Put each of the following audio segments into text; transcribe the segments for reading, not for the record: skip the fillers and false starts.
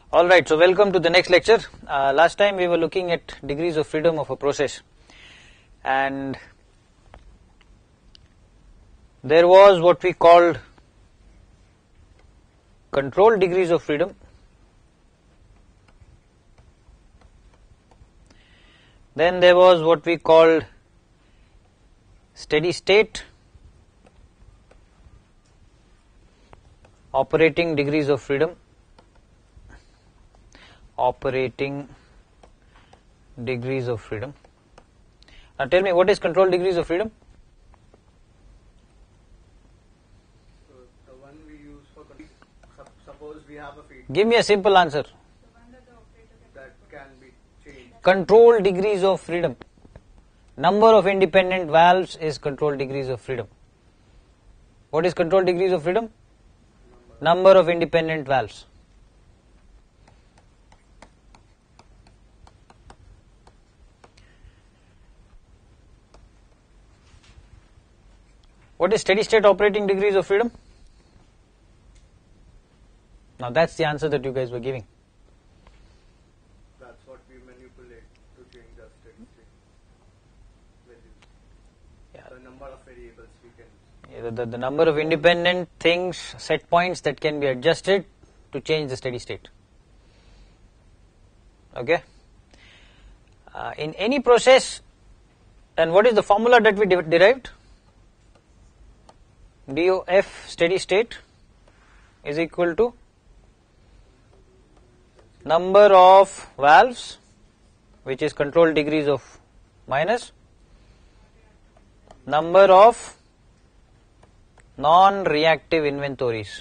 Alright, so welcome to the next lecture. Last time we were looking at degrees of freedom of a process, and there was what we called control degrees of freedom, then there was what we called steady state operating degrees of freedom, operating degrees of freedom. Now tell me, what is control degrees of freedom? So the one we use for suppose we have a feedback. Give me a simple answer. That can be changed. Control degrees of freedom. Number of independent valves is control degrees of freedom. What is control degrees of freedom? Number of independent valves. What is steady state operating degrees of freedom? Now that's the answer that you guys were giving. That's what we manipulate to change the steady state values. Yeah. The number of variables we can. The number of independent things, set points that can be adjusted to change the steady state. Okay. In any process, and what is the formula that we derived? DOF steady state is equal to number of valves, which is control degrees of minus number of non-reactive inventories.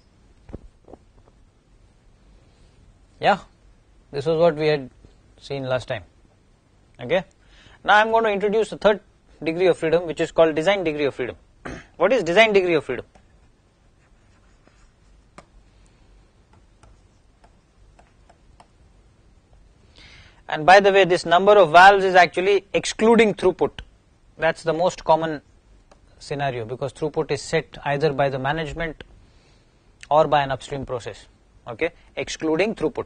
Yeah, this was what we had seen last time. Okay. Now I am going to introduce the third degree of freedom, which is called design degree of freedom. What is design degree of freedom? And by the way, this number of valves is actually excluding throughput. That's the most common scenario, because throughput is set either by the management or by an upstream process. Okay, excluding throughput.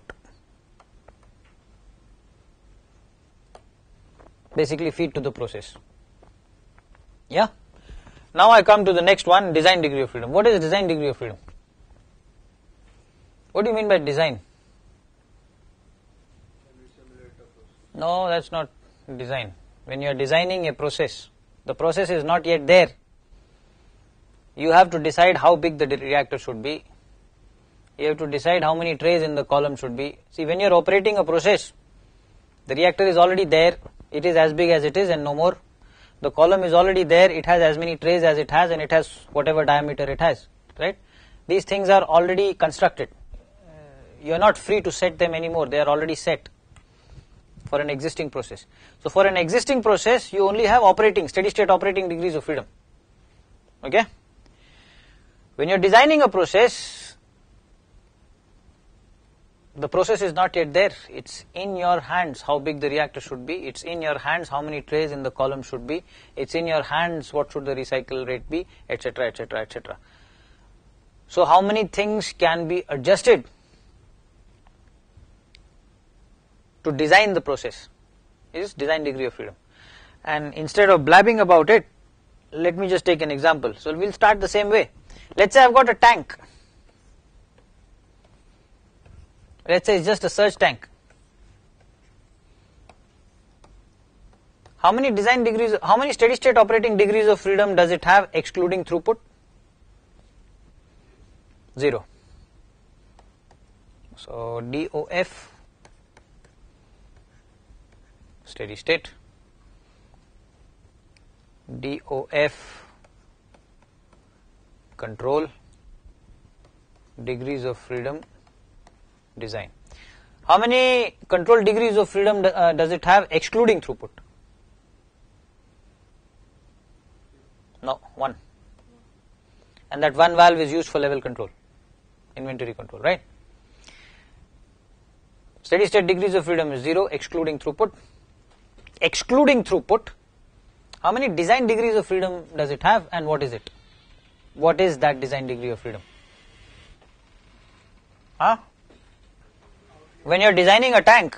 Basically feed to the process. Yeah. Now I come to the next one, design degree of freedom. What is design degree of freedom? What do you mean by design? Can we simulate a process? No, that's not design. When you are designing a process, the process is not yet there. You have to decide how big the reactor should be. You have to decide how many trays in the column should be. See, when you are operating a process, the reactor is already there. It is as big as it is and no more. The column is already there. It has as many trays as it has, and it has whatever diameter it has. Right? These things are already constructed. You are not free to set them anymore. They are already set for an existing process. So for an existing process, you only have operating, steady state operating degrees of freedom. Okay? When you are designing a process, the process is not yet there. It's in your hands how big the reactor should be. It's in your hands how many trays in the column should be. It's in your hands what should the recycle rate be, etc., etc., etc. So how many things can be adjusted to design the process is design degree of freedom. And instead of blabbing about it, let me just take an example. So we'll start the same way. Let's say I've got a tank. Let's say it's just a surge tank. How many design degrees, how many steady state operating degrees of freedom does it have excluding throughput? 0. So DOF steady state, DOF control degrees of freedom design. How many control degrees of freedom does it have excluding throughput? No, 1. And that one valve is used for level control, inventory control, right? Steady state degrees of freedom is 0 excluding throughput. Excluding throughput, how many design degrees of freedom does it have, and what is it? What is that design degree of freedom? Huh? when you are designing a tank,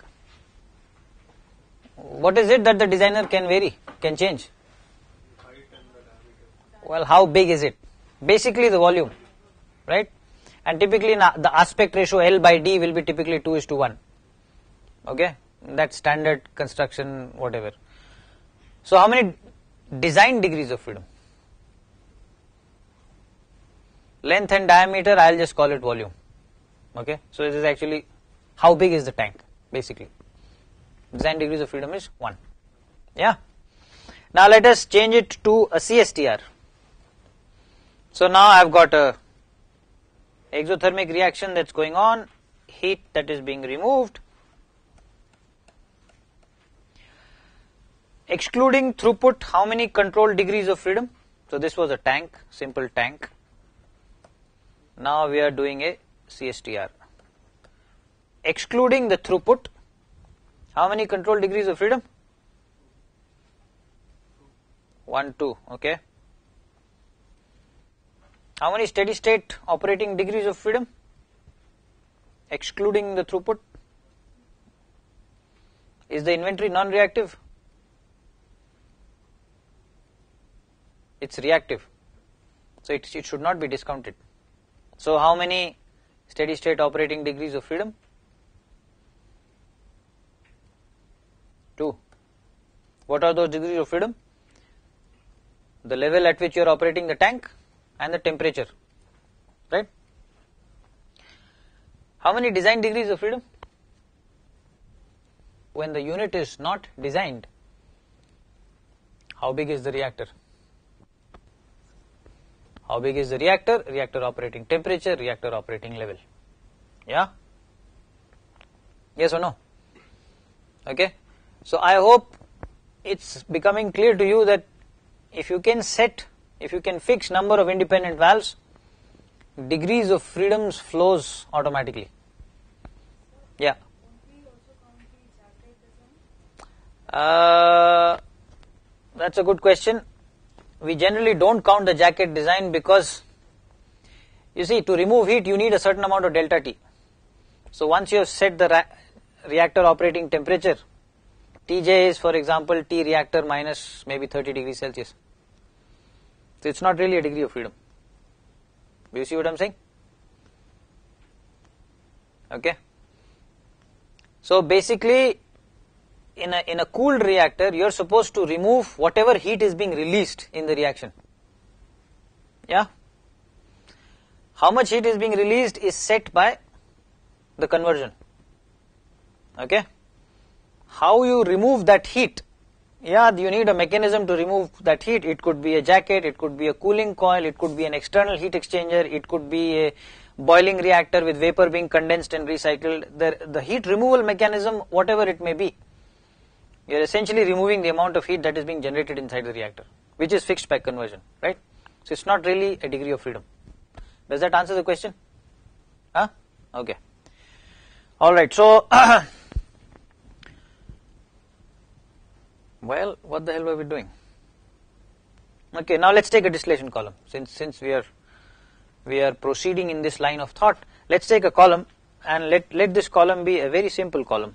what is it that the designer can vary, can change? Height and the diameter. Well, how big is it? Basically the volume, right? And typically the aspect ratio L by D will be typically 2:1. Okay, that's standard construction, whatever. So how many design degrees of freedom? Length and diameter, I'll just call it volume. Okay, so this is actually how big is the tank, basically. Design degrees of freedom is 1. Yeah. Now let us change it to a CSTR. So now I've got a exothermic reaction that's going on, heat that is being removed. Excluding throughput, how many control degrees of freedom? So this was a tank, simple tank. Now we are doing a CSTR. Excluding the throughput, how many control degrees of freedom? 1, 2, okay. How many steady state operating degrees of freedom? Excluding the throughput. Is the inventory non-reactive? It's reactive. So it should not be discounted. So how many steady state operating degrees of freedom? 2. What are those degrees of freedom? The level at which you are operating the tank and the temperature, right? How many design degrees of freedom? When the unit is not designed, how big is the reactor? How big is the reactor? Reactor operating temperature, reactor operating level. Yeah? Yes or no? Okay. So I hope it's becoming clear to you that if you can fix number of independent valves, degrees of freedoms flows automatically. Yeah. That's a good question. We generally don't count the jacket design because, you see, to remove heat you need a certain amount of delta T. So once you have set the reactor operating temperature, Tj is, for example, T reactor minus maybe 30 degrees Celsius. So it's not really a degree of freedom. Do you see what I'm saying? Okay. So basically, in a cooled reactor, you're supposed to remove whatever heat is being released in the reaction. Yeah? How much heat is being released is set by the conversion. Okay? How you remove that heat? Yeah, you need a mechanism to remove that heat. It could be a jacket, it could be a cooling coil, it could be an external heat exchanger, it could be a boiling reactor with vapor being condensed and recycled. The heat removal mechanism, whatever it may be, you are essentially removing the amount of heat that is being generated inside the reactor, which is fixed by conversion, right? So it's not really a degree of freedom. Does that answer the question? Huh? Okay. Alright, so well, what the hell were we doing? Okay, now let's take a distillation column. Since we are proceeding in this line of thought, let's take a column and let this column be a very simple column.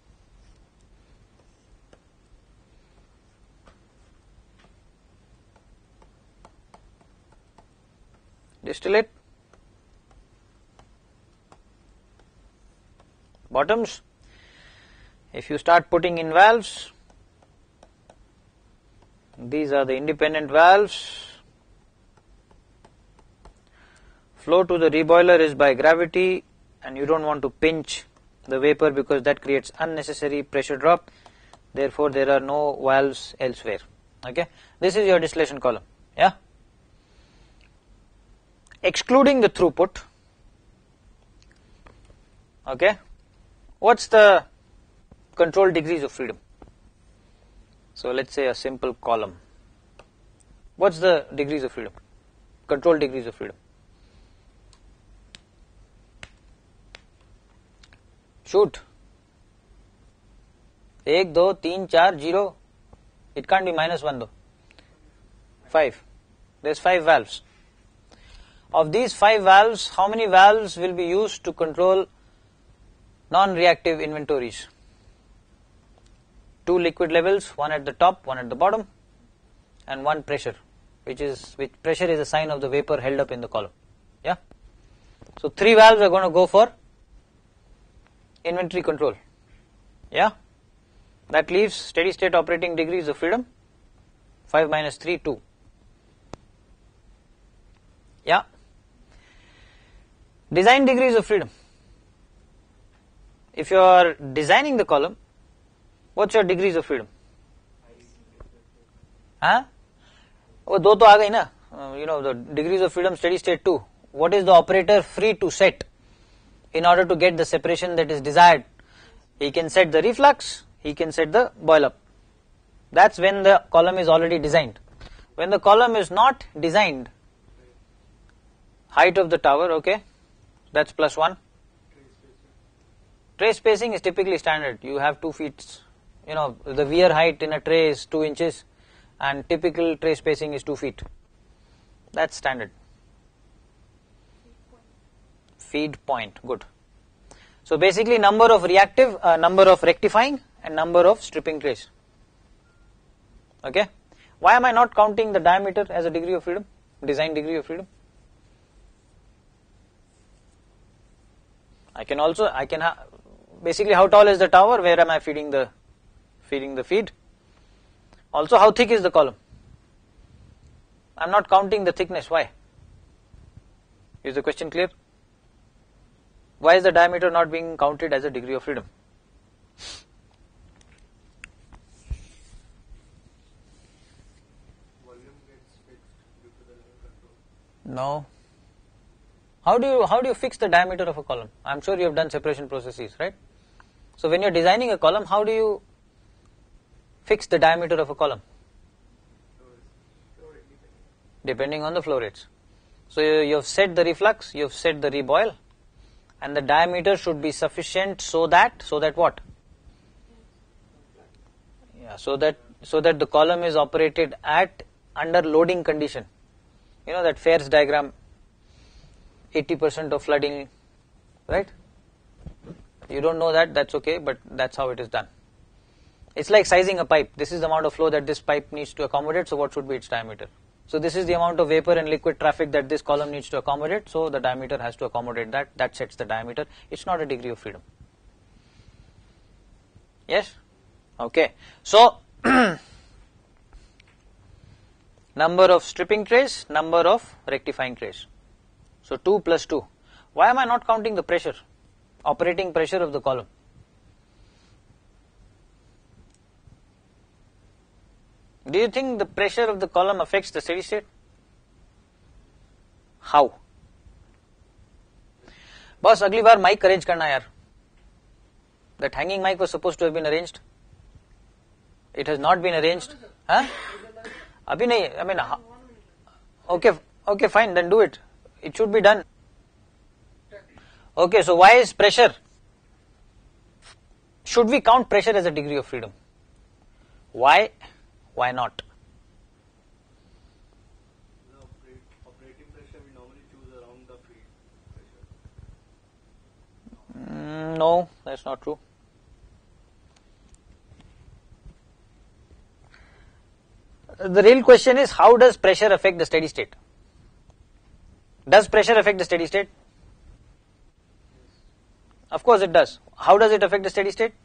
Distillate, bottoms. If you start putting in valves, these are the independent valves. Flow to the reboiler is by gravity, and you don't want to pinch the vapor because that creates unnecessary pressure drop. Therefore, there are no valves elsewhere. Okay, this is your distillation column. Yeah. Excluding the throughput, okay, what's the control degrees of freedom? So let's say a simple column. What's the degrees of freedom? Control degrees of freedom. Shoot. 1, 2, 3, 4, 0. It can't be -1 though. 5. There's 5 valves. Of these 5 valves, how many valves will be used to control non-reactive inventories. Two liquid levels, one at the top, one at the bottom, and one pressure, which pressure is a sign of the vapor held up in the column. Yeah. So 3 valves are going to go for inventory control. Yeah. That leaves steady state operating degrees of freedom 5 minus 3, 2. Yeah. Design degrees of freedom. If you are designing the column, what's your degrees of freedom? Huh? वो दो तो आ गई ना, the degrees of freedom steady state 2. What is the operator free to set in order to get the separation that is desired? He can set the reflux, he can set the boil up. That's when the column is already designed. When the column is not designed, height of the tower, okay, that's +1. Tray spacing is typically standard. You have 2 feet, the weir height in a tray is 2 inches and typical tray spacing is 2 feet. That's standard. Feed point, good. So basically number of reactive, number of rectifying and number of stripping trays. Okay. Why am I not counting the diameter as a degree of freedom, design degree of freedom? Basically how tall is the tower, where am I feeding the feed? Also how thick is the column? I am not counting the thickness, why? Is the question clear? Why is the diameter not being counted as a degree of freedom? Volume gets fixed due to the line control. No. How do you fix the diameter of a column? I am sure you have done separation processes, right? So when you are designing a column, how do you fix the diameter of a column? Depending on the flow rates. So you have set the reflux, you have set the reboil, and the diameter should be sufficient so that what? Yeah, so that the column is operated at under loading condition. You know that Fair's diagram, 80% of flooding, right? You don't know that, that's okay, but that's how it is done. It's like sizing a pipe. This is the amount of flow that this pipe needs to accommodate, so what should be its diameter? So this is the amount of vapor and liquid traffic that this column needs to accommodate, so the diameter has to accommodate that. That sets the diameter. It's not a degree of freedom. Yes? Okay. So, number of stripping trays, number of rectifying trays. So 2 plus 2. Why am I not counting the pressure? Operating pressure of the column. Do you think the pressure of the column affects the steady state? How? Boss, अगली बार mic arrange करना यार. That hanging mic was supposed to have been arranged. It has not been arranged. Huh? अभी नहीं. I mean, okay, fine. Then do it. It should be done. Okay, so why is pressure? Should we count pressure as a degree of freedom? Why? Why not? The operating pressure we normally choose around the feed pressure. No, that's not true. The real question is, how does pressure affect the steady state? Does pressure affect the steady state? Of course it does. How does it affect the steady state?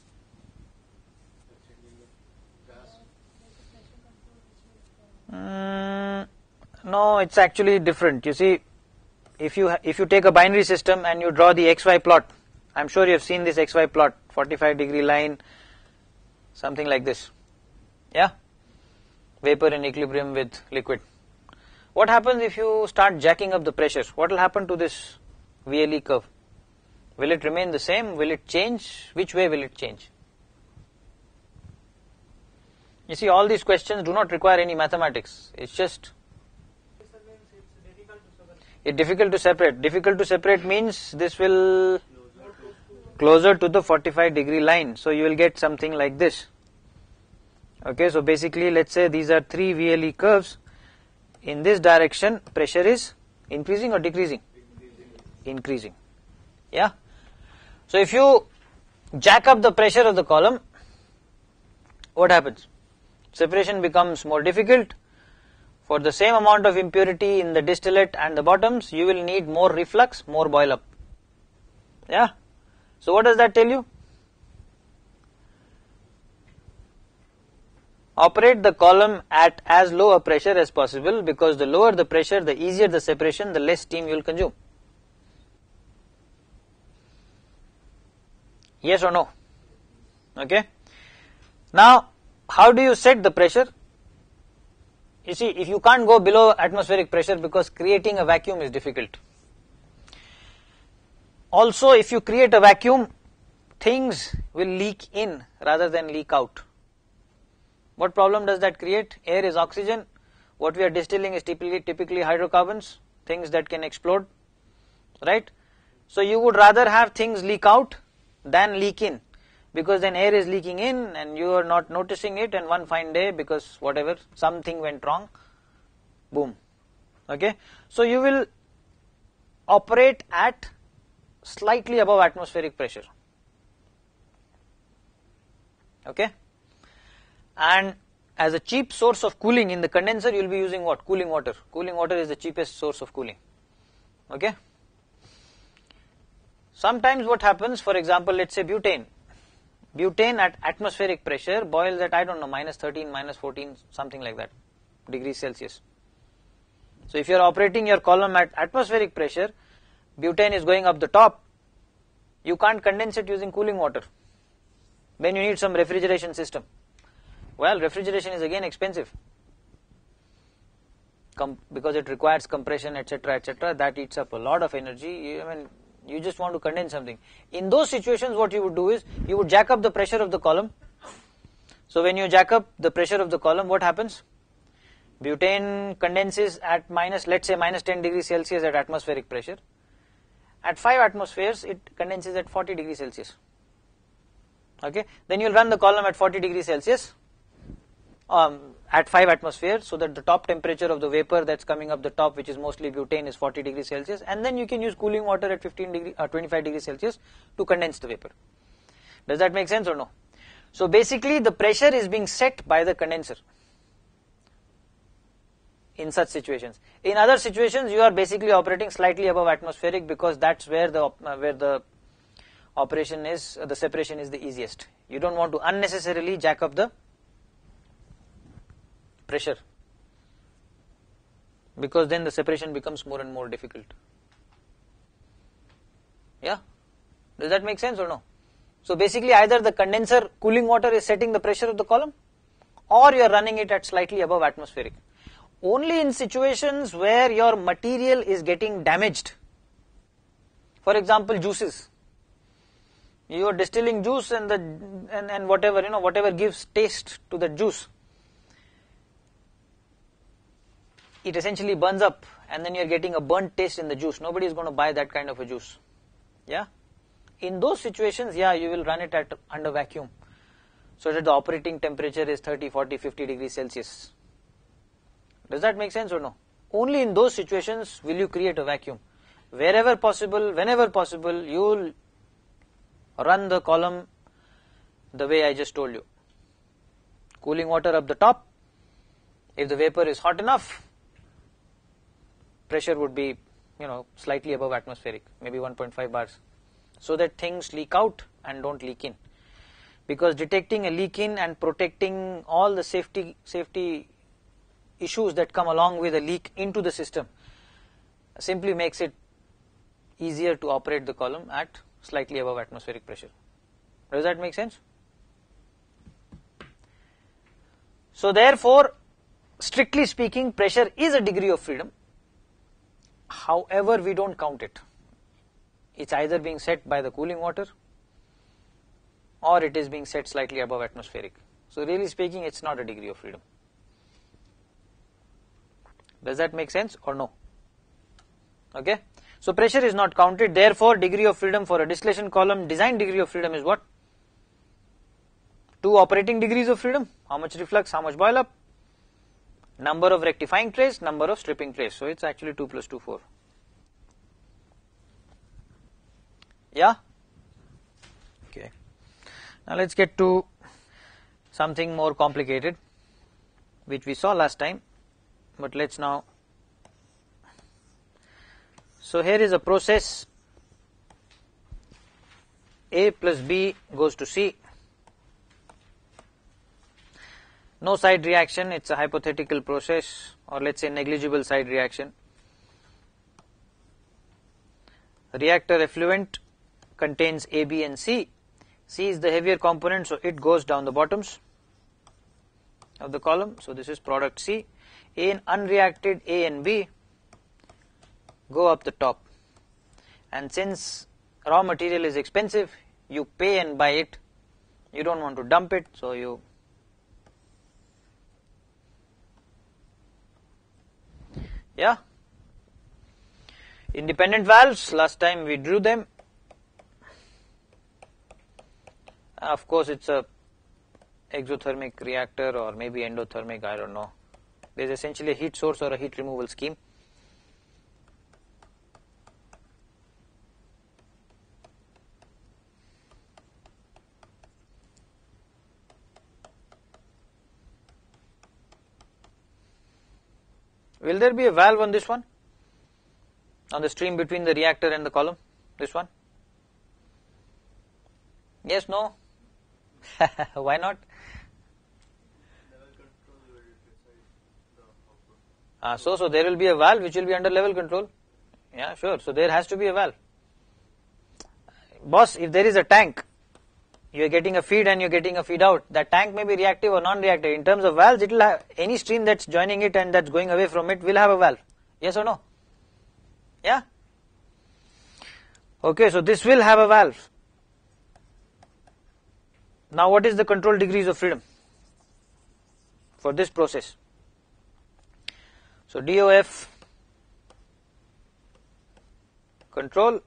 No, it's actually different. You see, if you take a binary system and you draw the XY plot, I'm sure you have seen this XY plot, 45-degree line, something like this. Yeah? Vapor in equilibrium with liquid. What happens if you start jacking up the pressures? What will happen to this VLE curve? Will it remain the same? Will it change? Which way will it change? You see, all these questions do not require any mathematics. It's just it's difficult to separate. Difficult to separate means this will closer to the 45-degree line. So you will get something like this. Okay, so basically let's say these are 3 VLE curves. In this direction, pressure is increasing or decreasing? Increasing. Yeah. So if you jack up the pressure of the column, what happens? Separation becomes more difficult. For the same amount of impurity in the distillate and the bottoms, you will need more reflux, more boil up. Yeah. So what does that tell you? Operate the column at as low a pressure as possible, because the lower the pressure, the easier the separation, the less steam you will consume. Yes or no? Okay. Now, how do you set the pressure? You see, if you can't go below atmospheric pressure, because creating a vacuum is difficult. Also, if you create a vacuum, things will leak in rather than leak out. What problem does that create? Air is oxygen. What we are distilling is typically hydrocarbons, things that can explode, right? So you would rather have things leak out than leak in, because then air is leaking in and you are not noticing it, and one fine day, because whatever, something went wrong, boom. Okay, so you will operate at slightly above atmospheric pressure. Okay, and as a cheap source of cooling in the condenser, you will be using what? Cooling water. Cooling water is the cheapest source of cooling. Okay. Sometimes what happens, for example, let's say butane. Butane at atmospheric pressure boils at, I don't know, minus 13, minus 14, something like that, degrees Celsius. So if you are operating your column at atmospheric pressure, butane is going up the top, you can't condense it using cooling water. Then you need some refrigeration system. Well, refrigeration is again expensive, because it requires compression, etc., etc. That eats up a lot of energy. You just want to condense something. In those situations, what you would do is, you would jack up the pressure of the column. So when you jack up the pressure of the column, what happens? Butane condenses at let's say minus 10 degrees Celsius at atmospheric pressure. At 5 atmospheres, it condenses at 40 degrees Celsius. Okay, then you will run the column at 40 degrees Celsius at 5 atmospheres, so that the top temperature of the vapor that's coming up the top, which is mostly butane, is 40 degrees Celsius, and then you can use cooling water at 25 degrees Celsius to condense the vapor. Does that make sense or no? So basically the pressure is being set by the condenser in such situations. In other situations, you are basically operating slightly above atmospheric, because that's where the operation is, the separation is the easiest. You don't want to unnecessarily jack up the pressure, because then the separation becomes more and more difficult. Yeah? Does that make sense or no? So basically either the condenser cooling water is setting the pressure of the column, or you are running it at slightly above atmospheric. Only in situations where your material is getting damaged. For example, juices. You are distilling juice and whatever, whatever gives taste to the juice, it essentially burns up, and then you are getting a burnt taste in the juice. Nobody is going to buy that kind of a juice. Yeah? In those situations, yeah, you will run it at under vacuum, so that the operating temperature is 30, 40, 50 degrees Celsius. Does that make sense or no? Only in those situations will you create a vacuum. Wherever possible, whenever possible, you will run the column the way I just told you. Cooling water up the top. If the vapor is hot enough, pressure would be, slightly above atmospheric, maybe 1.5 bars, so that things leak out and don't leak in. Because detecting a leak in and protecting all the safety issues that come along with a leak into the system simply makes it easier to operate the column at slightly above atmospheric pressure. Does that make sense? So therefore, strictly speaking, pressure is a degree of freedom. However, we don't count it. It's either being set by the cooling water, or it is being set slightly above atmospheric. So really speaking, it's not a degree of freedom. Does that make sense or no? Okay. So pressure is not counted. Therefore, degree of freedom for a distillation column, design degree of freedom is what? 2 operating degrees of freedom. How much reflux, how much boil up? Number of rectifying trays, number of stripping trays. So it's actually 2 plus 2, 4. Yeah? Okay. Now let's get to something more complicated, which we saw last time, but let's now. So here is a process. A plus B goes to C. No side reaction, it's a hypothetical process, or let's say negligible side reaction. Reactor effluent contains A, B and C. C is the heavier component, so it goes down the bottoms of the column. So this is product C. A and unreacted A and B go up the top. And since raw material is expensive, you pay and buy it. You don't want to dump it, so you independent valves, last time we drew them. Of course, it's a exothermic reactor or maybe endothermic, I don't know. There's essentially a heat source or a heat removal scheme. Will there be a valve on this one? On the stream between the reactor and the column? This one? Yes, no? Why not? Level control will decide the output. So there will be a valve which will be under level control. Yeah, sure. So there has to be a valve. Boss, if there is a tank, you are getting a feed and you are getting a feed out. That tank may be reactive or non-reactive. In terms of valves, it will have any stream that's joining it and that's going away from it will have a valve. Yes or no? Yeah? Okay, so this will have a valve. Now what is the control degrees of freedom for this process? So DOF control,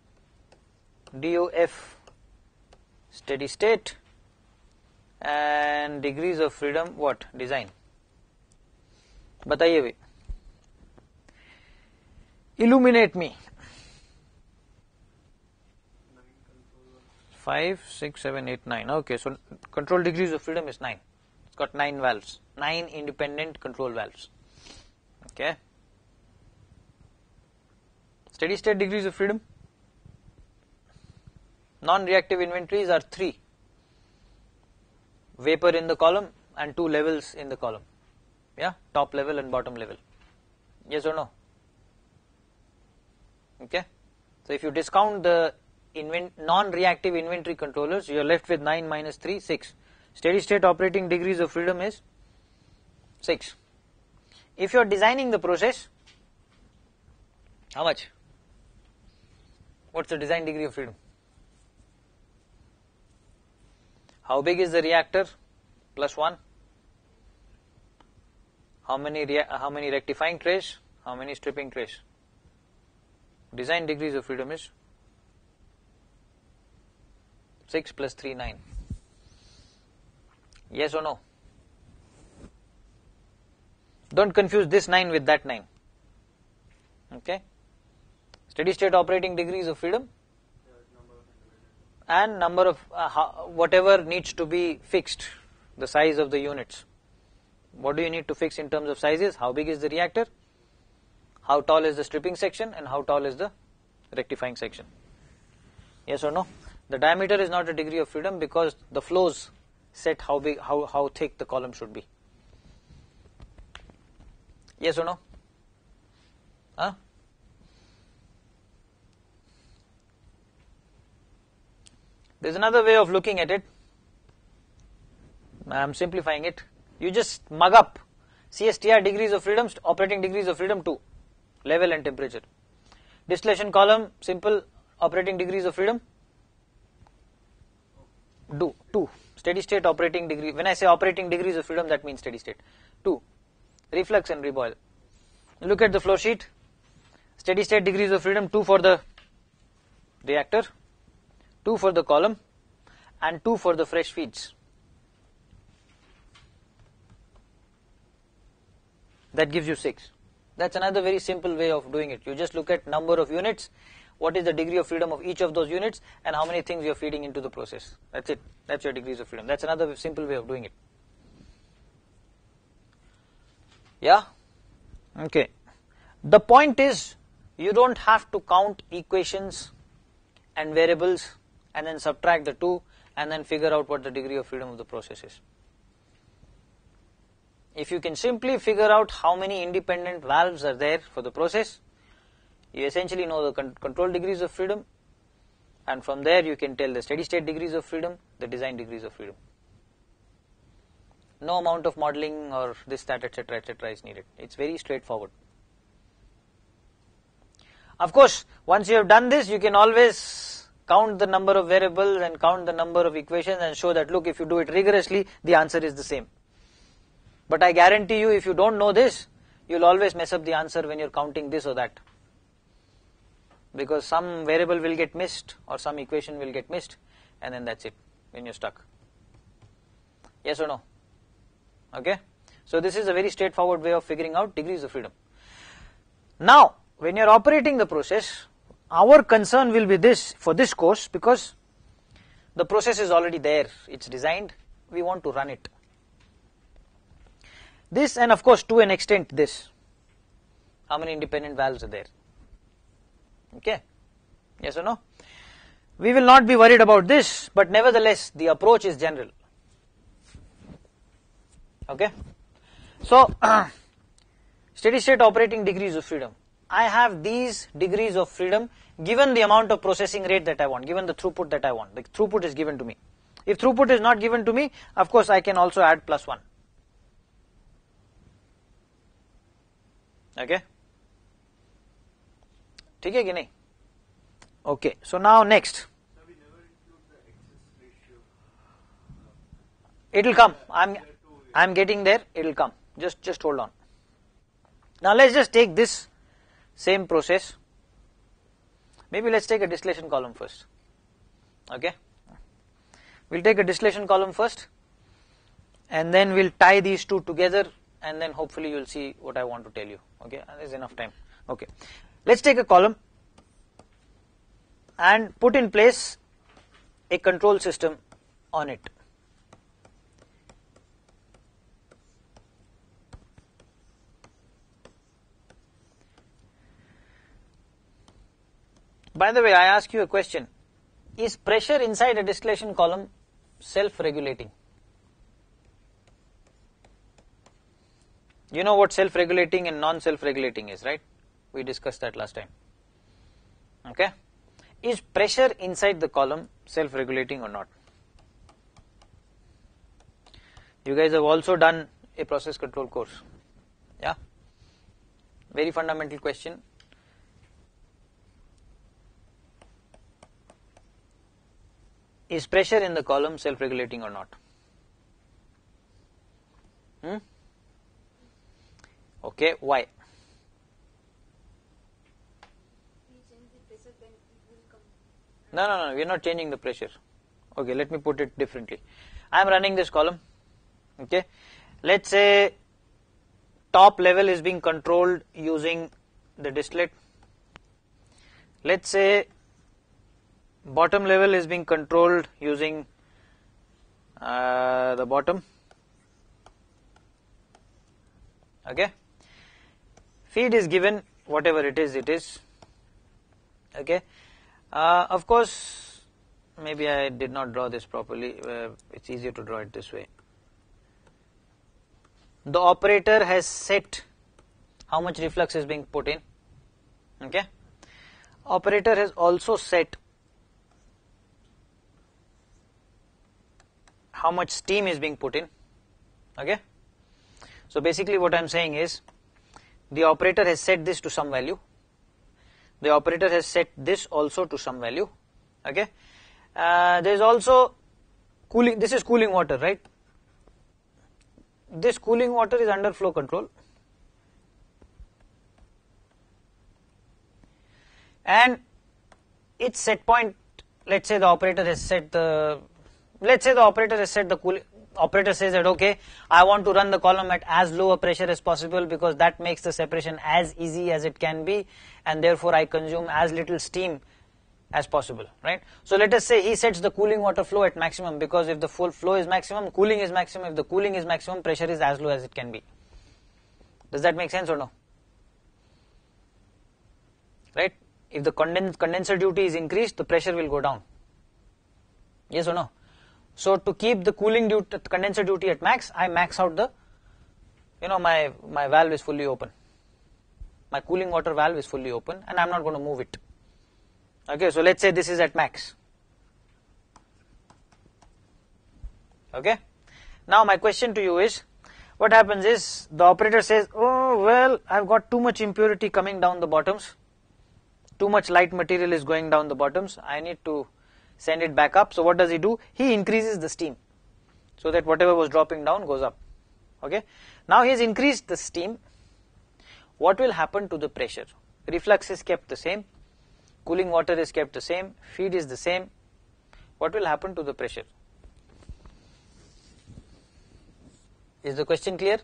DOF steady state, and degrees of freedom what? Design. बताइए भाई. Illuminate me. 5, 6, 7, 8, 9. Okay, so control degrees of freedom is 9. It's got 9 valves, 9 independent control valves. Okay. Steady state degrees of freedom. Non-reactive inventories are 3. Vapor in the column and 2 levels in the column. Yeah, top level and bottom level. Yes or no? Okay. So if you discount the non-reactive inventory controllers, you are left with 9 minus 3, 6. Steady state operating degrees of freedom is 6. If you are designing the process, how much? What's the design degree of freedom? How big is the reactor? Plus 1. How many rectifying trays? How many stripping trays? Design degrees of freedom is 6 plus 3, 9. Yes or no? Don't confuse this 9 with that 9. Okay? Steady state operating degrees of freedom and number of whatever needs to be fixed, the size of the units. What do you need to fix in terms of sizes? How big is the reactor? How tall is the stripping section and how tall is the rectifying section? Yes or no? The diameter is not a degree of freedom because the flows set how big, how thick the column should be. Yes or no? Huh? There's another way of looking at it. I am simplifying it. You just mug up CSTR degrees of freedom, operating degrees of freedom 2, level and temperature. Distillation column, simple operating degrees of freedom 2. Steady state operating degree. When I say operating degrees of freedom, that means steady state. 2. Reflux and reboil. Look at the flow sheet. Steady state degrees of freedom 2 for the reactor, 2 for the column, and 2 for the fresh feeds. That gives you 6. That's another very simple way of doing it. You just look at number of units. what is the degree of freedom of each of those units and how many things you are feeding into the process. That's it. That's your degrees of freedom. That's another simple way of doing it. Yeah? Okay. The point is, you don't have to count equations and variables and then subtract the two and then figure out what the degree of freedom of the process is. If you can simply figure out how many independent valves are there for the process, you essentially know the control degrees of freedom, and from there you can tell the steady state degrees of freedom, the design degrees of freedom. No amount of modeling or this, that, etc., etc. is needed. It's very straightforward. Of course, once you have done this, you can always count the number of variables and count the number of equations and show that, look, if you do it rigorously, the answer is the same. But I guarantee you, if you don't know this, you'll always mess up the answer when you're counting this or that. Because some variable will get missed or some equation will get missed, and then that's it, when you're stuck. Yes or no? Okay? So this is a very straightforward way of figuring out degrees of freedom. Now, when you're operating the process, our concern will be this for this course, because the process is already there, it's designed, we want to run it. This, and of course to an extent this, how many independent valves are there? Okay? Yes or no? We will not be worried about this, but nevertheless the approach is general. Okay? So, steady state operating degrees of freedom. I have these degrees of freedom given the amount of processing rate that I want, given the throughput that I want. The throughput is given to me. If throughput is not given to me, of course I can also add +1. Okay? ठीक है कि नहीं? Okay, so now next. We never include the excess ratio. It will come. I'm getting there. It will come. Just hold on. Now let's just take this same process. Maybe let's take a distillation column first. Okay? We'll take a distillation column first, and then we'll tie these two together, and then hopefully you'll see what I want to tell you. Okay? There's enough time. Okay. Let's take a column and put in place a control system on it. By the way, I ask you a question. Is pressure inside a distillation column self-regulating? You know what self-regulating and non-self-regulating is, right? We discussed that last time. Okay? Is pressure inside the column self-regulating or not? You guys have also done a process control course. Yeah? Very fundamental question. Is pressure in the column self-regulating or not? Okay, why? No, we are not changing the pressure. Okay, let me put it differently. I am running this column. Okay, let's say top level is being controlled using the distillate. Let's say bottom level is being controlled using the bottom. Okay, feed is given, whatever it is, it is. Okay, of course, maybe I did not draw this properly. It's easier to draw it this way. The operator has set how much reflux is being put in. Okay, operator has also set how much steam is being put in. Okay, so basically what I am saying is, the operator has set this to some value, the operator has set this also to some value. Okay, there is also cooling. This is cooling water, right? This cooling water is under flow control, and its set point, let's say the operator has set the, let's say the operator has set the cooling, operator says that, okay, I want to run the column at as low a pressure as possible because that makes the separation as easy as it can be, and therefore I consume as little steam as possible, right? So let us say he sets the cooling water flow at maximum, because if the full flow is maximum, cooling is maximum. If the cooling is maximum, pressure is as low as it can be. Does that make sense or no? Right? If the condenser duty is increased, the pressure will go down. Yes or no? So to keep the cooling duty, condenser duty at max, I max out the, my valve is fully open. My cooling water valve is fully open and I'm not going to move it. Okay, so let's say this is at max. Okay. Now my question to you is, what happens is the operator says, oh well, I've got too much impurity coming down the bottoms. Too much light material is going down the bottoms. I need to send it back up. So what does he do? He increases the steam so that whatever was dropping down goes up. Okay. Now he has increased the steam. What will happen to the pressure? Reflux is kept the same. Cooling water is kept the same. Feed is the same. What will happen to the pressure? Is the question clear?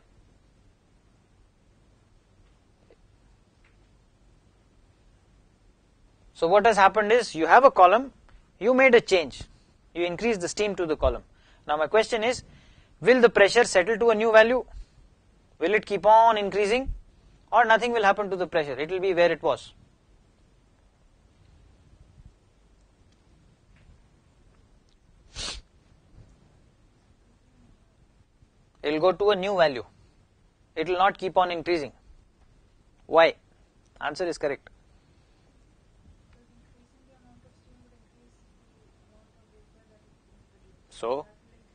So what has happened is, you have a column, you made a change, you increase the steam to the column. Now my question is, will the pressure settle to a new value? Will it keep on increasing, or nothing will happen to the pressure? It will be where it was. It will go to a new value. It will not keep on increasing. Why? Answer is correct. So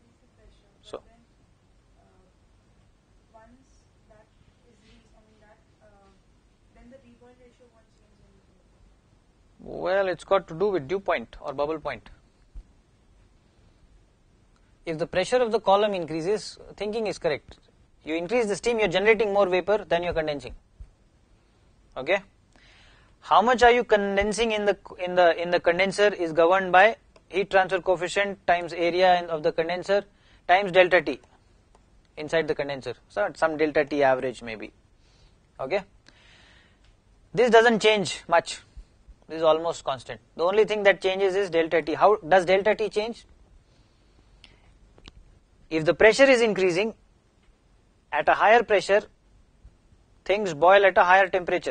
once that is reached, then the reboil ratio won't change anything. Well, it's got to do with dew point or bubble point. If the pressure of the column increases, thinking is correct. You increase the steam, you're generating more vapor than you're condensing. Okay? How much are you condensing in the condenser is governed by heat transfer coefficient times area of the condenser times delta T inside the condenser. So some delta T average maybe. Okay? This doesn't change much. This is almost constant. The only thing that changes is delta T. How does delta T change? If the pressure is increasing, at a higher pressure, things boil at a higher temperature.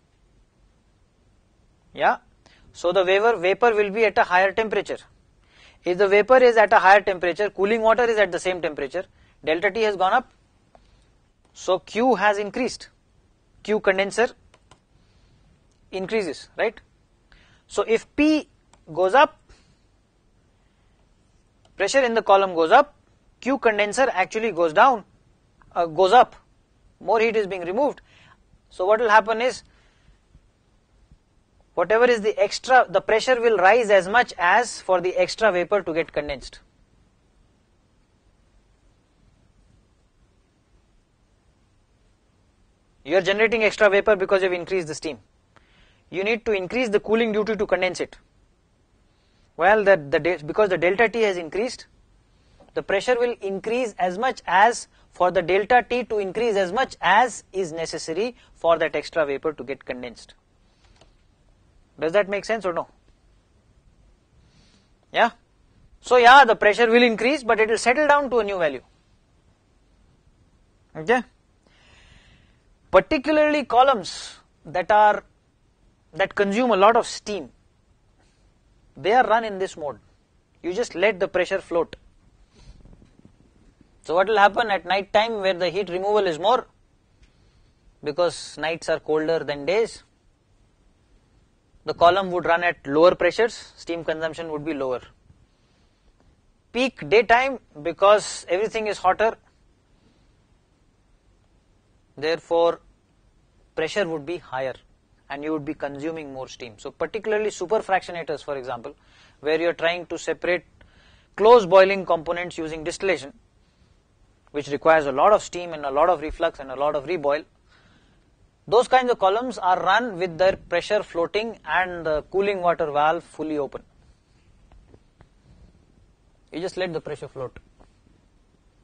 Yeah? So the vapor will be at a higher temperature. If the vapor is at a higher temperature, cooling water is at the same temperature, delta T has gone up, so Q has increased. Q condenser increases, right? So if P goes up, pressure in the column goes up, Q condenser actually goes down, goes up, more heat is being removed. So what will happen is, whatever is the extra, the pressure will rise as much as for the extra vapor to get condensed. You are generating extra vapor because you have increased the steam. You need to increase the cooling duty to condense it. Well, because the delta T has increased, the pressure will increase as much as for the delta T to increase as much as is necessary for that extra vapor to get condensed. Does that make sense or no? Yeah? So yeah, the pressure will increase, but it will settle down to a new value. Okay? Particularly columns that consume a lot of steam, they are run in this mode. You just let the pressure float. So what will happen at night time, where the heat removal is more, because nights are colder than days, the column would run at lower pressures, steam consumption would be lower. Peak daytime, because everything is hotter, therefore pressure would be higher and you would be consuming more steam. So particularly superfractionators, for example, where you are trying to separate close boiling components using distillation, which requires a lot of steam and a lot of reflux and a lot of reboil, those kinds of columns are run with their pressure floating and the cooling water valve fully open. You just let the pressure float.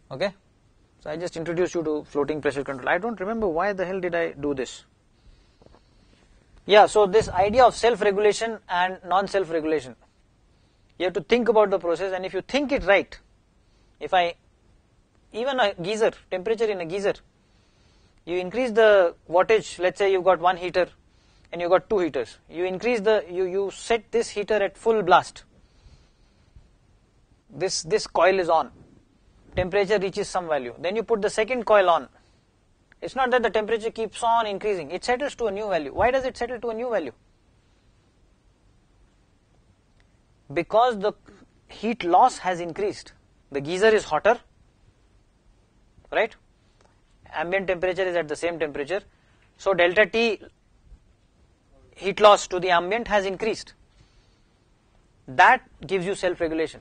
Okay, so I just introduced you to floating pressure control. I don't remember why the hell did I do this. Yeah, so this idea of self-regulation and non-self-regulation, you have to think about the process, and if you think it right, even a geyser, temperature in a geyser, you increase the wattage, let's say you've got one heater and you've got two heaters, you set this heater at full blast, this coil is on, temperature reaches some value, then you put the second coil on. It's not that the temperature keeps on increasing, it settles to a new value. Why does it settle to a new value? Because the heat loss has increased. The geyser is hotter, right? Ambient temperature is at the same temperature. So delta T, heat loss to the ambient, has increased. That gives you self-regulation.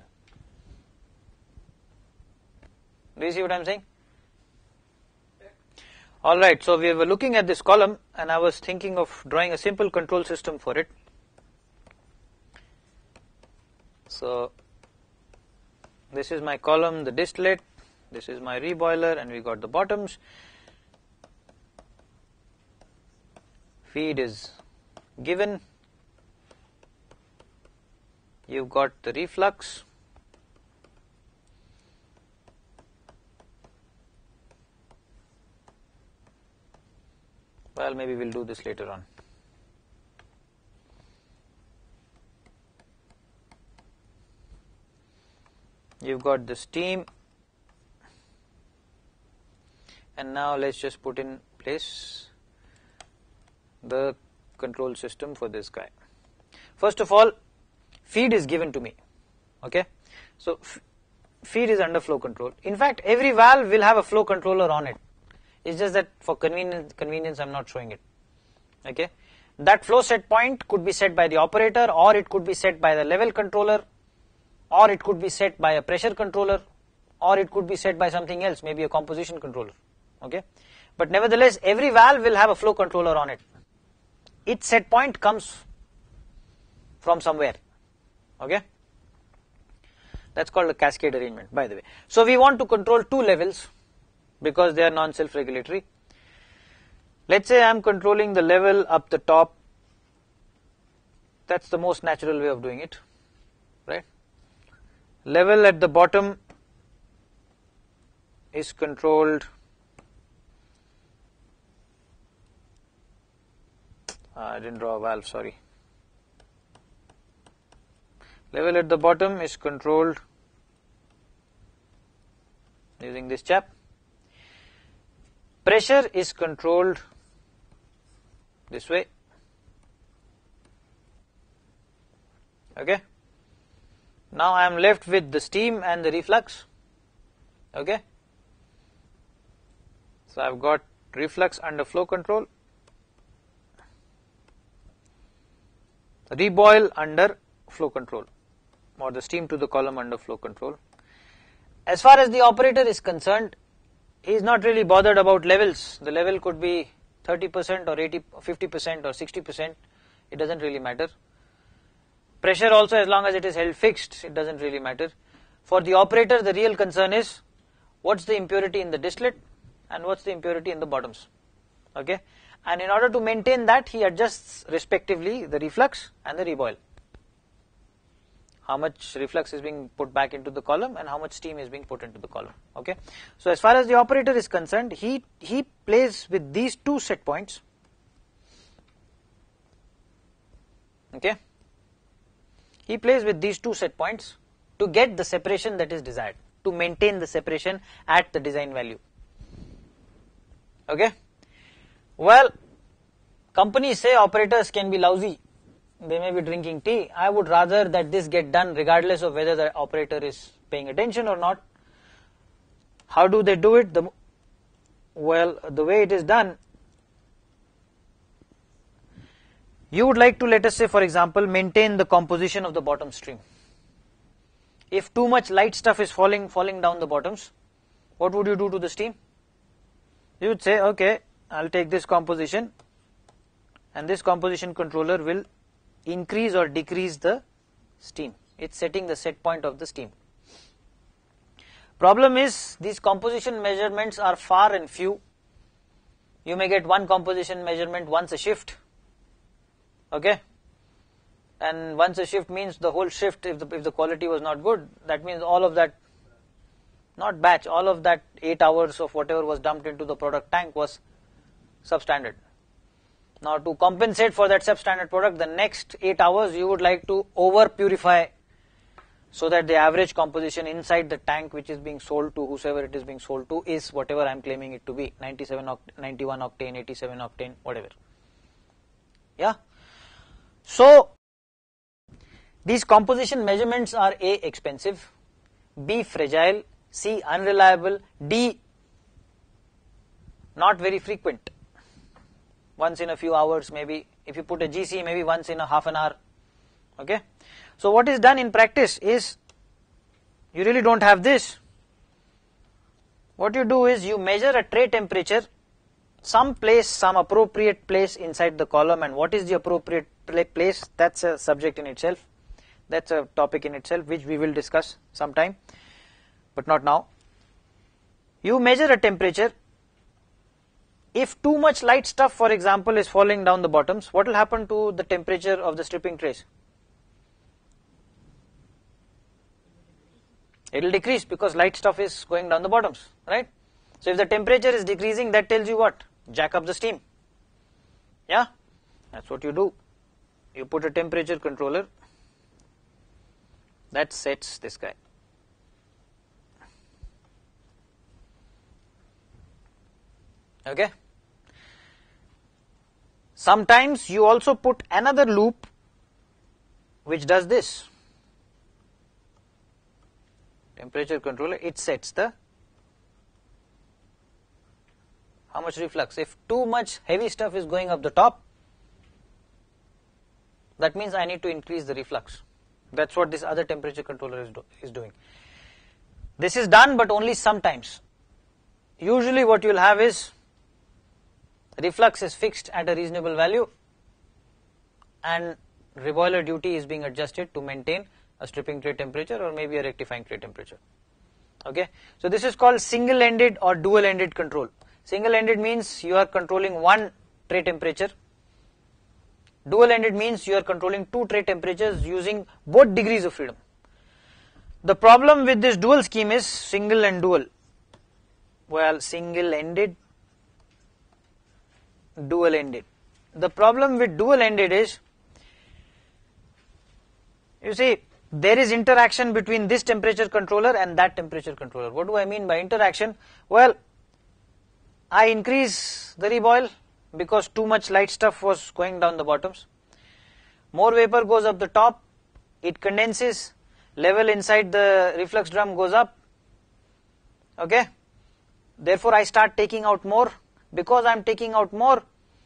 Do you see what I am saying? Alright, so we were looking at this column and I was thinking of drawing a simple control system for it. So this is my column, the distillate, this is my reboiler, and we got the bottoms. Feed is given, you've got the reflux, well, maybe we'll do this later on. You've got the steam, and now let's just put in place the control system for this guy. First of all, feed is given to me, okay? So feed is under flow control. In fact, every valve will have a flow controller on it. It's just that for convenience I'm not showing it, okay? That flow set point could be set by the operator, or it could be set by the level controller, or it could be set by a pressure controller, or it could be set by something else, maybe a composition controller, okay? But nevertheless, every valve will have a flow controller on it. Its set point comes from somewhere, okay? That's called a cascade arrangement, by the way. So we want to control two levels because they are non-self-regulatory. Let's say I'm controlling the level up the top. That's the most natural way of doing it, right? Level at the bottom is controlled, I didn't draw a valve, sorry. Level at the bottom is controlled using this chap. Pressure is controlled this way, okay? Now I am left with the steam and the reflux, okay? So I've got reflux under flow control, reboil under flow control, or the steam to the column under flow control. As far as the operator is concerned, he is not really bothered about levels. The level could be 30% or 80, 50% or 60%, it doesn't really matter. Pressure also, as long as it is held fixed, it doesn't really matter. For the operator, the real concern is what's the impurity in the distillate and what's the impurity in the bottoms, okay? And in order to maintain that, he adjusts respectively the reflux and the reboil. How much reflux is being put back into the column and how much steam is being put into the column, okay? So as far as the operator is concerned, he plays with these two set points, okay? He plays with these two set points to get the separation that is desired, to maintain the separation at the design value, okay? Well, companies say operators can be lousy, they may be drinking tea. I would rather that this get done regardless of whether the operator is paying attention or not. How do they do it? Well, the way it is done, you would like to, let us say for example, maintain the composition of the bottom stream. If too much light stuff is falling down the bottoms, what would you do to the steam? You would say, okay, I'll take this composition, and this composition controller will increase or decrease the steam. It's setting the set point of the steam. Problem is these composition measurements are far and few. You may get one composition measurement once a shift, okay, and once a shift means the whole shift. If the quality was not good, that means all of that, not batch, all of that 8 hours of whatever was dumped into the product tank was substandard. Now to compensate for that substandard product, the next 8 hours you would like to over purify so that the average composition inside the tank which is being sold to whosoever it is being sold to is whatever I am claiming it to be, 91 octane, 87 octane, whatever. Yeah. So these composition measurements are A, expensive, B, fragile, C, unreliable, D, not very frequent. Once in a few hours, maybe. If you put a GC, maybe once in a half an hour. Okay. So what is done in practice is, you really don't have this. What you do is you measure a tray temperature, some appropriate place inside the column, and what is the appropriate place? That's a subject in itself. That's a topic in itself which we will discuss sometime, but not now. You measure a temperature. If too much light stuff, for example, is falling down the bottoms, what will happen to the temperature of the stripping trays? It will decrease because light stuff is going down the bottoms, right? So if the temperature is decreasing, that tells you what? Jack up the steam. Yeah, that's what you do. You put a temperature controller that sets this guy. Okay. Sometimes you also put another loop which does this. Temperature controller, it sets the how much reflux. If too much heavy stuff is going up the top, that means I need to increase the reflux. That's what this other temperature controller is doing. This is done, but only sometimes. Usually what you will have is reflux is fixed at a reasonable value and reboiler duty is being adjusted to maintain a stripping tray temperature or maybe a rectifying tray temperature. Okay, so this is called single-ended or dual-ended control. Single-ended means you are controlling one tray temperature. Dual-ended means you are controlling two tray temperatures using both degrees of freedom. The problem with this dual scheme is single and dual. Well, single-ended, dual-ended. The problem with dual-ended is, you see, there is interaction between this temperature controller and that temperature controller. What do I mean by interaction? Well, I increase the reboil because too much light stuff was going down the bottoms. More vapor goes up the top, it condenses, level inside the reflux drum goes up. Okay, therefore I start taking out more. Because I am taking out more,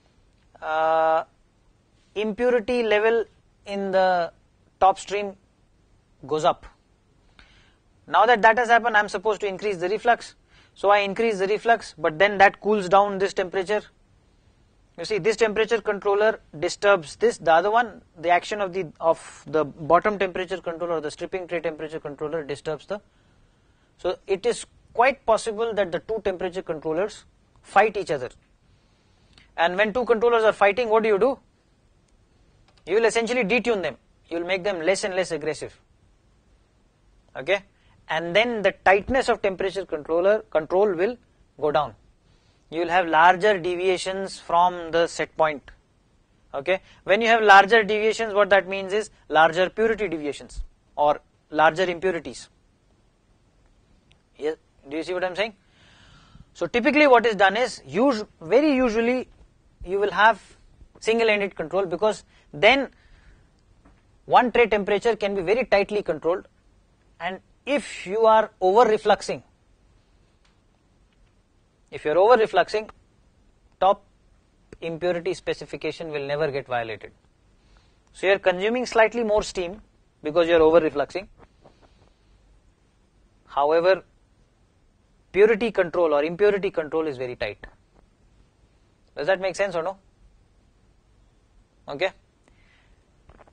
impurity level in the top stream goes up. Now that has happened, I am supposed to increase the reflux. So I increase the reflux, but then that cools down this temperature. You see, this temperature controller disturbs this. The other one, the action of the bottom temperature controller, the stripping tray temperature controller disturbs the. So it is quite possible that the two temperature controllers fight each other. And when two controllers are fighting, what do? You will essentially detune them. You will make them less and less aggressive. Okay, and then the tightness of temperature control will go down. You will have larger deviations from the set point. Okay, when you have larger deviations, what that means is larger purity deviations or larger impurities. Yes, do you see what I am saying? So typically what is done is, very usually you will have single-ended control, because then one tray temperature can be very tightly controlled, and if you are over-refluxing, top impurity specification will never get violated. So you are consuming slightly more steam because you are over-refluxing. However, purity control or impurity control is very tight. Does that make sense or no? Okay.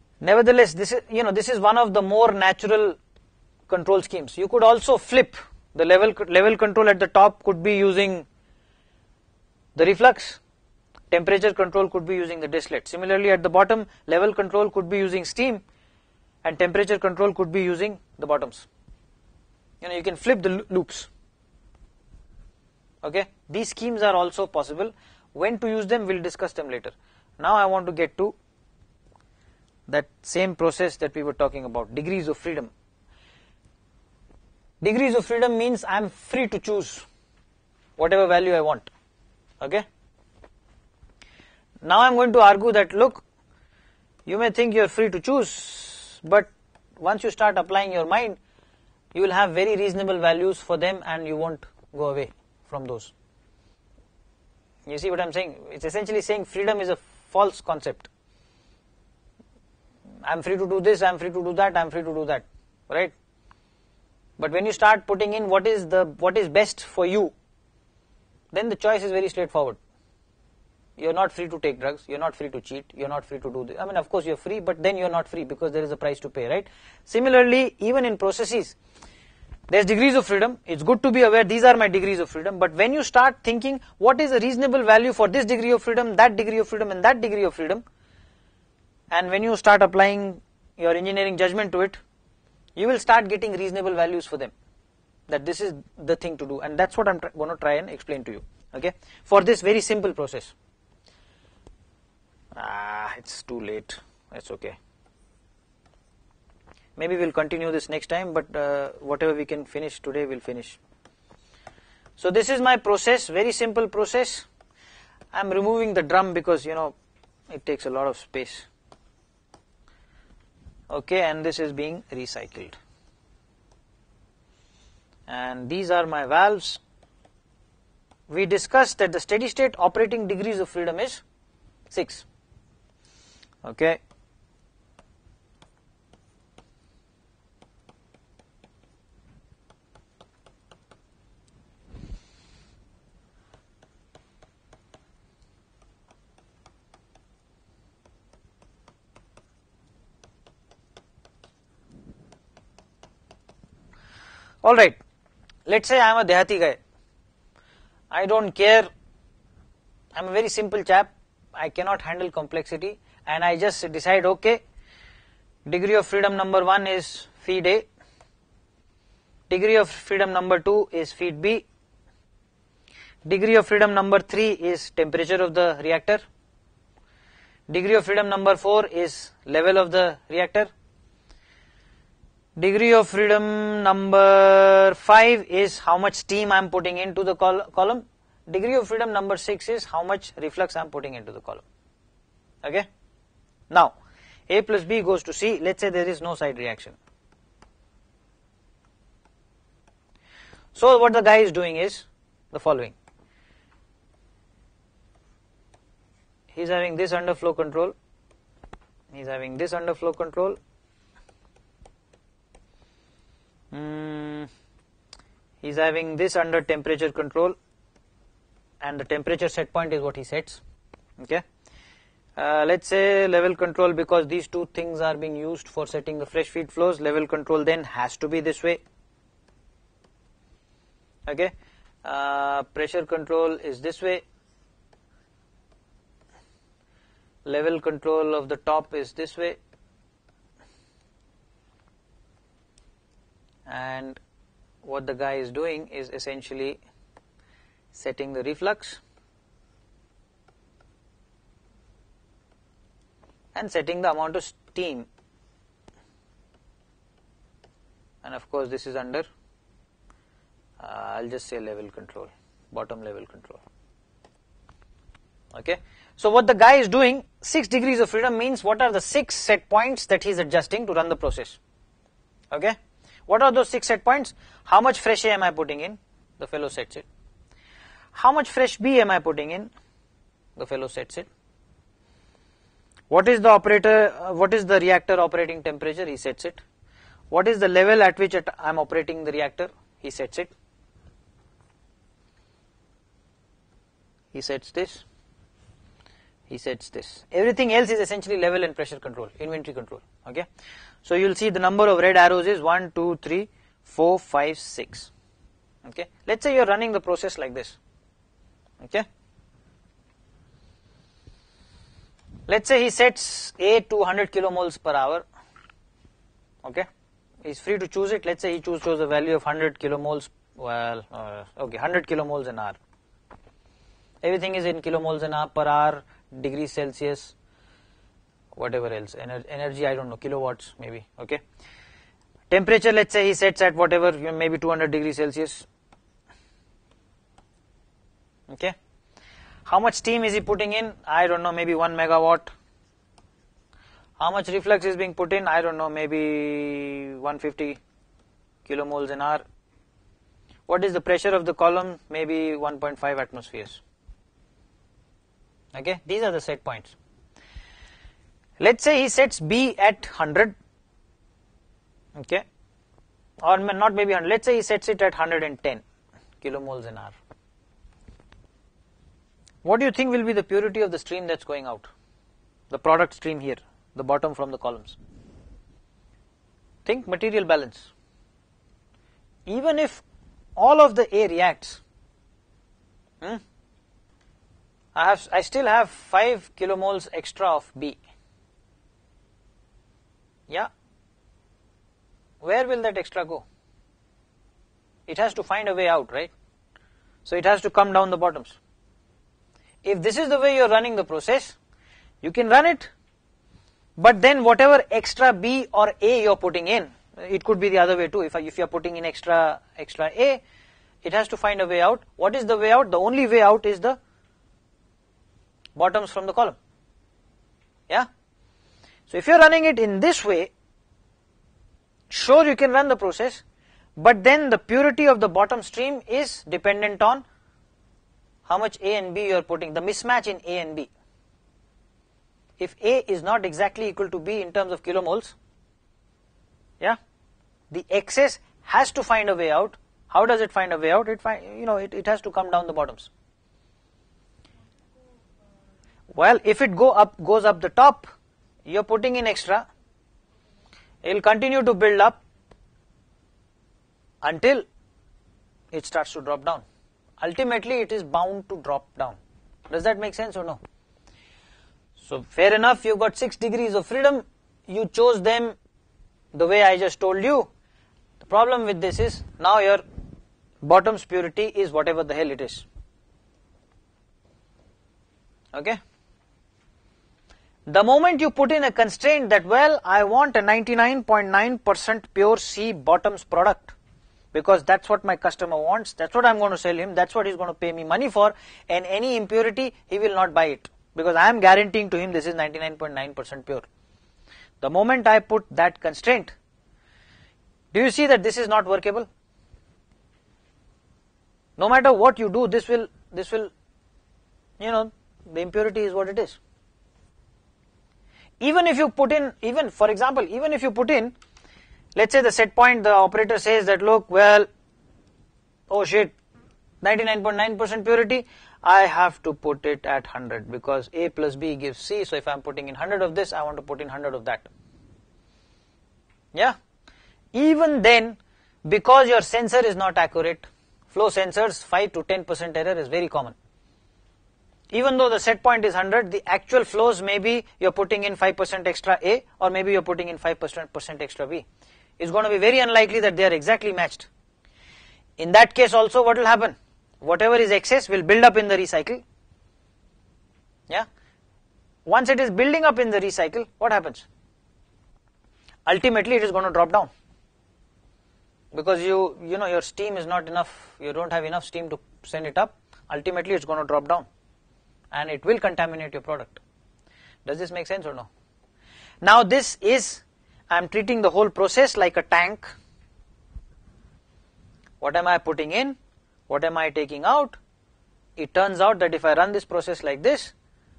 Nevertheless, this is one of the more natural control schemes. You could also flip The level control at the top could be using the reflux, temperature control could be using the distillate. Similarly, at the bottom, level control could be using steam, and temperature control could be using the bottoms. You can flip the loops. Okay, these schemes are also possible. When to use them, we'll discuss them later. Now I want to get to that same process that we were talking about, degrees of freedom. Degrees of freedom means I am free to choose whatever value I want. Okay. Now I am going to argue that, look, you may think you are free to choose, but once you start applying your mind, you will have very reasonable values for them and you won't go away from those. You see what I am saying? It's essentially saying freedom is a false concept. I am free to do this, I am free to do that, I am free to do that, right? But when you start putting in what is best for you, then the choice is very straightforward. You are not free to take drugs, you are not free to cheat, you are not free to do this. I mean, of course you are free, but then you are not free because there is a price to pay, right? Similarly, even in processes, there is degrees of freedom. It's good to be aware these are my degrees of freedom, but when you start thinking what is a reasonable value for this degree of freedom, that degree of freedom and that degree of freedom, and when you start applying your engineering judgment to it, you will start getting reasonable values for them, that this is the thing to do, and that's what I'm going to try and explain to you, okay, for this very simple process. It's too late, that's okay. Maybe we'll continue this next time, but whatever we can finish today, we'll finish. So this is my process, very simple process. I'm removing the drum because, it takes a lot of space. Okay, and this is being recycled. And these are my valves. We discussed that the steady state operating degrees of freedom is 6. Okay. Alright, let's say I am a Dehati guy. I don't care, I am a very simple chap, I cannot handle complexity, and I just decide, okay, degree of freedom number 1 is feed A, degree of freedom number 2 is feed B, degree of freedom number 3 is temperature of the reactor, degree of freedom number 4 is level of the reactor, degree of freedom number 5 is how much steam I am putting into the column. Degree of freedom number 6 is how much reflux I am putting into the column. Okay. Now, A plus B goes to C. Let's say there is no side reaction. So what the guy is doing is the following. He is having this under flow control. He is having this under flow control. He is having this under temperature control, and the temperature set point is what he sets. Okay. Let's say level control, because these two things are being used for setting the fresh feed flows. Level control then has to be this way. Okay. Pressure control is this way. Level control of the top is this way. And what the guy is doing is essentially setting the reflux and setting the amount of steam, and of course this is under I'll just say level control, bottom level control. Okay, so what the guy is doing, 6 degrees of freedom means what are the 6 set points that he is adjusting to run the process. Okay. What are those 6 set points? How much fresh A am I putting in? The fellow sets it. How much fresh B am I putting in? The fellow sets it. What is the reactor operating temperature? He sets it. What is the level at which I am operating the reactor? He sets it. He sets this. He sets this. Everything else is essentially level and pressure control, inventory control. Okay. So you will see the number of red arrows is 1, 2, 3, 4, 5, 6. Okay, let's say you are running the process like this. Okay, let's say he sets A to 100 kilomoles per hour. Okay, he's free to choose it. Let's say he chose a value of 100 kilomoles. Well, okay, 100 kilomoles an hour. Everything is in kilomoles an hour per hour, degrees Celsius, whatever else. Energy, I don't know, kilowatts maybe. Okay. Temperature, let's say he sets at whatever, maybe 200 degrees Celsius. Okay. How much steam is he putting in? I don't know, maybe 1 megawatt. How much reflux is being put in? I don't know, maybe 150 kilomoles an hour. What is the pressure of the column? Maybe 1.5 atmospheres. Okay, these are the set points. Let's say he sets B at 100. Okay, or not maybe 100. Let's say he sets it at 110 kilomoles an hour. What do you think will be the purity of the stream that's going out? The product stream here, the bottom from the columns. Think material balance. Even if all of the A reacts, I still have 5 kilomoles extra of B. Yeah. Where will that extra go? It has to find a way out, right? So it has to come down the bottoms. If this is the way you are running the process, you can run it, but then whatever extra B or A you are putting in, it could be the other way too. If you are putting in extra A, it has to find a way out. What is the way out? The only way out is the bottoms from the column. Yeah. So if you are running it in this way, sure you can run the process, but then the purity of the bottom stream is dependent on how much A and B you are putting, the mismatch in A and B. If A is not exactly equal to B in terms of kilomoles, yeah, the excess has to find a way out. How does it find a way out? It has to come down the bottoms. Well, if it goes up the top, you are putting in extra. It will continue to build up until it starts to drop down. Ultimately, it is bound to drop down. Does that make sense or no? So, fair enough, you got 6 degrees of freedom, you chose them the way I just told you. The problem with this is, now your bottom's purity is whatever the hell it is. Okay? The moment you put in a constraint that, well, I want a 99.9% pure C bottoms product, because that's what my customer wants, that's what I'm going to sell him, that's what he's going to pay me money for, and any impurity, he will not buy it, because I am guaranteeing to him this is 99.9% pure. The moment I put that constraint, do you see that this is not workable? No matter what you do, this will, the impurity is what it is. Even if you put in, for example, let's say the set point, the operator says that, look, well, oh shit, 99.9% purity, I have to put it at 100 because A plus B gives C, so if I'm putting in 100 of this, I want to put in 100 of that. Yeah? Even then, because your sensor is not accurate, flow sensors, 5 to 10% error is very common. Even though the set point is 100, the actual flows maybe you're putting in 5% extra A, or maybe you're putting in 5% extra B. It's going to be very unlikely that they are exactly matched. In that case also, what will happen? Whatever is excess will build up in the recycle. Yeah. Once it is building up in the recycle, what happens? Ultimately, it is going to drop down. Because your steam is not enough, you don't have enough steam to send it up. Ultimately, it's going to drop down. And it will contaminate your product. Does this make sense or no? Now this is, I am treating the whole process like a tank. What am I putting in? What am I taking out? It turns out that if I run this process like this,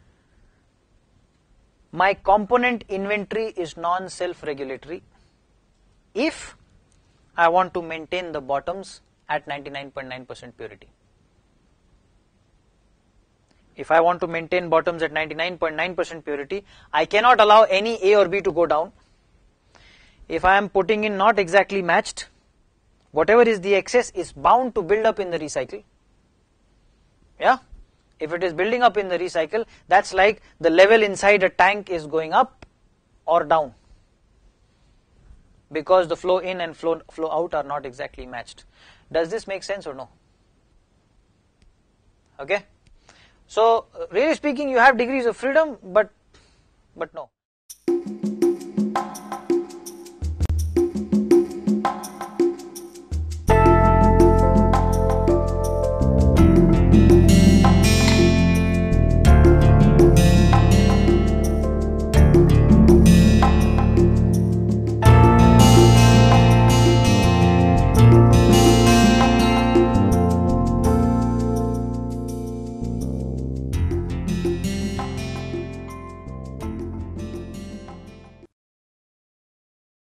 my component inventory is non-self-regulatory if I want to maintain the bottoms at 99.9% purity. If I want to maintain bottoms at 99.9% purity, I cannot allow any A or B to go down. If I am putting in not exactly matched, whatever is the excess is bound to build up in the recycle. Yeah? If it is building up in the recycle, that's like the level inside a tank is going up or down, because the flow in and flow out are not exactly matched. Does this make sense or no? Okay? So, really speaking, you have degrees of freedom, but no.